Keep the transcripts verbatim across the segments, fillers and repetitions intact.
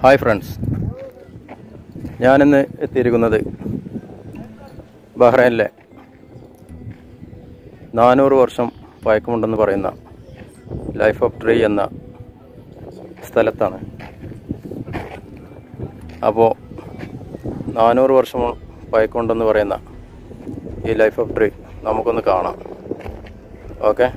Hi friends, ഞാനിന്ന് എത്തിയിരിക്കുന്നത് ബഹ്റൈനിലെ നാനൂറ് വർഷം പഴക്കമുണ്ടെന്ന് പറയുന്ന ലൈഫ് ഓഫ് ട്രീ എന്ന സ്ഥലത്താണ്. അപ്പോൾ നാനൂറ് വർഷം പഴക്കമുണ്ടെന്ന് പറയുന്ന ഈ ലൈഫ് ഓഫ് ട്രീ നമുക്കൊന്ന് കാണാം. ഓക്കെ,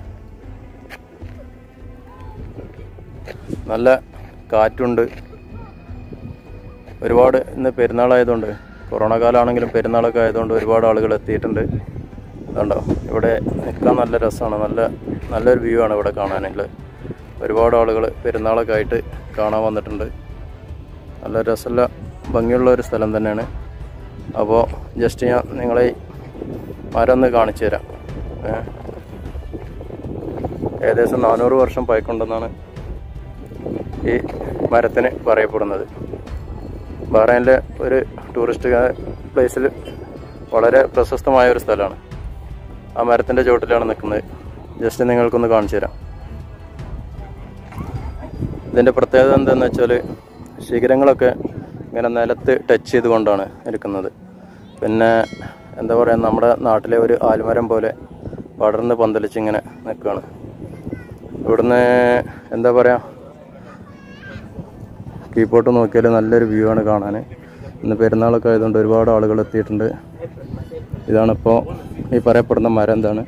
നല്ല കാറ്റുണ്ട്. ഒരുപാട് ഇന്ന് പെരുന്നാളായതുകൊണ്ട്, കൊറോണ കാലമാണെങ്കിലും പെരുന്നാളൊക്കെ ആയതുകൊണ്ട് ഒരുപാട് ആളുകൾ എത്തിയിട്ടുണ്ട്. അതുകൊണ്ടോ ഇവിടെ നിൽക്കാൻ നല്ല രസമാണ്. നല്ല നല്ലൊരു വ്യൂ ആണ് ഇവിടെ കാണാനുള്ളത്. ഒരുപാട് ആളുകൾ പെരുന്നാളൊക്കെ ആയിട്ട് കാണാൻ വന്നിട്ടുണ്ട്. നല്ല രസമുള്ള ഭംഗിയുള്ള ഒരു സ്ഥലം തന്നെയാണ്. അപ്പോൾ ജസ്റ്റ് ഞാൻ നിങ്ങളെ മരം ഒന്ന് കാണിച്ചു തരാം. ഏകദേശം നാനൂറ് വർഷം പഴക്കമുണ്ടെന്നാണ് ഈ മരത്തിന് പറയപ്പെടുന്നത്. ബഹ്റൈനിലെ ഒരു ടൂറിസ്റ്റ് പ്ലേസിൽ വളരെ പ്രശസ്തമായ ഒരു സ്ഥലമാണ്. ആ മരത്തിൻ്റെ ചുവട്ടിലാണ് നിൽക്കുന്നത്. ജസ്റ്റ് നിങ്ങൾക്കൊന്ന് കാണിച്ചു തരാം. ഇതിൻ്റെ പ്രത്യേകത എന്താണെന്ന് വെച്ചാൽ ശിഖരങ്ങളൊക്കെ ഇങ്ങനെ നിലത്ത് ടച്ച് ചെയ്തുകൊണ്ടാണ് ഇരിക്കുന്നത്. പിന്നെ എന്താ പറയുക, നമ്മുടെ നാട്ടിലെ ഒരു ആൽമരം പോലെ പടർന്ന് പന്തലിച്ച് ഇങ്ങനെ നിൽക്കുകയാണ്. ഇവിടുന്ന് എന്താ പറയുക, കീപ്പോട്ട് നോക്കിയാൽ നല്ലൊരു വ്യൂ ആണ് കാണാൻ. ഇന്ന് പെരുന്നാളൊക്കെ ആയതുകൊണ്ട് ഒരുപാട് ആളുകൾ എത്തിയിട്ടുണ്ട്. ഇതാണിപ്പോൾ ഈ പറയപ്പെടുന്ന മരം. എന്താണ്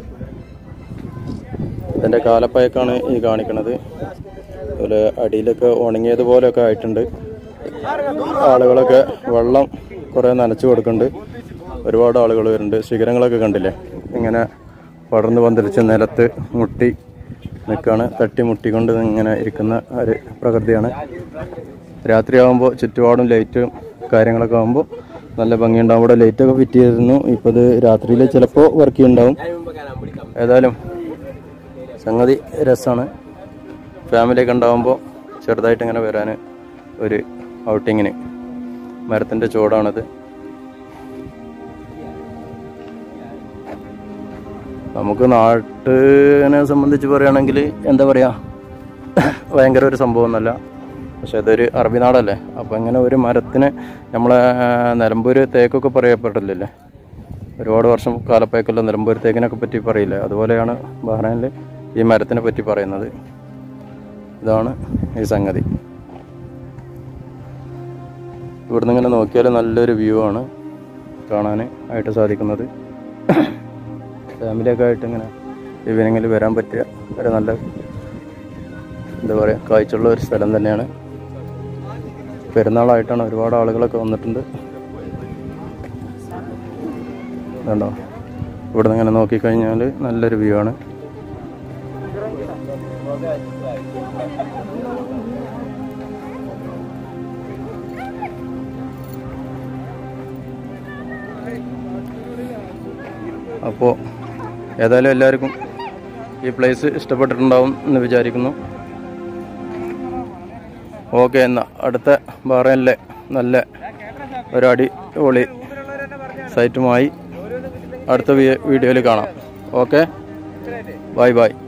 ഇതിൻ്റെ കാലപ്പഴക്കാണ് ഈ കാണിക്കുന്നത്. അതുപോലെ അടിയിലൊക്കെ ഉണങ്ങിയതുപോലെയൊക്കെ ആയിട്ടുണ്ട്. ആളുകളൊക്കെ വെള്ളം കുറേ നനച്ചു കൊടുക്കുന്നുണ്ട്. ഒരുപാട് ആളുകൾ വരുന്നുണ്ട്. ശിഖരങ്ങളൊക്കെ കണ്ടില്ലേ, ഇങ്ങനെ പടർന്ന് പന്തലിച്ച് നിലത്ത് മുട്ടി നിൽക്കുകയാണ്. തട്ടി മുട്ടിക്കൊണ്ട് ഇങ്ങനെ ഇരിക്കുന്ന ഒരു പ്രകൃതിയാണ്. രാത്രിയാകുമ്പോൾ ചുറ്റുപാടും ലൈറ്റും കാര്യങ്ങളൊക്കെ ആകുമ്പോൾ നല്ല ഭംഗിയുണ്ടാവും. അവിടെ ലൈറ്റൊക്കെ ഫിറ്റ് ചെയ്തിരുന്നു. ഇപ്പോൾ ഇത് രാത്രിയിൽ ചിലപ്പോൾ വർക്ക് ചെയ്യുന്നുണ്ടാവും. ഏതായാലും സംഗതി രസമാണ്. ഫാമിലിയൊക്കെ ഉണ്ടാകുമ്പോൾ ചെറുതായിട്ട് ഇങ്ങനെ വരാൻ ഒരു ഔട്ടിങ്ങിന്. മരത്തിൻ്റെ ചുവടാണിത്. നമുക്ക് നാട്ടിനെ സംബന്ധിച്ച് പറയുകയാണെങ്കിൽ എന്താ പറയുക, ഭയങ്കര ഒരു സംഭവം ഒന്നല്ല. പക്ഷെ അതൊരു അറബി നാടല്ലേ. അപ്പോൾ ഇങ്ങനെ ഒരു മരത്തിന് നമ്മളെ നിലമ്പൂർ തേക്കൊക്കെ പറയപ്പെട്ടില്ലേ, ഒരുപാട് വർഷം കാലപ്പഴക്കമുള്ള നിലമ്പൂർ തേക്കിനൊക്കെ പറ്റി പറയില്ലേ, അതുപോലെയാണ് ബഹ്റൈനിൽ ഈ മരത്തിനെ പറ്റി പറയുന്നത്. ഇതാണ് ഈ സംഗതി. ഇവിടുന്ന് ഇങ്ങനെ നോക്കിയാൽ നല്ലൊരു വ്യൂ ആണ് കാണാൻ ആയിട്ട് സാധിക്കുന്നത്. ഫാമിലിയൊക്കെ ആയിട്ട് ഇങ്ങനെ ഈവനിങ്ങിൽ വരാൻ പറ്റിയ ഒരു നല്ല എന്താ പറയുക കാഴ്ചയുള്ള ഒരു സ്ഥലം തന്നെയാണ്. പെരുന്നാളായിട്ടാണ് ഒരുപാട് ആളുകളൊക്കെ വന്നിട്ടുണ്ട്. കണ്ടോ, ഇവിടുന്ന് ഇങ്ങനെ നോക്കിക്കഴിഞ്ഞാൽ നല്ലൊരു വ്യൂ ആണ്. അപ്പോൾ ഏതായാലും എല്ലാവർക്കും ഈ പ്ലേസ് ഇഷ്ടപ്പെട്ടിട്ടുണ്ടാവും എന്ന് വിചാരിക്കുന്നു. ഓക്കെ, എന്നാൽ അടുത്ത ബഹ്റൈനിലെ നല്ല ഒരു അടിപൊളി സൈറ്റുമായി അടുത്ത വീഡിയോയിൽ കാണാം. Okay, bye by.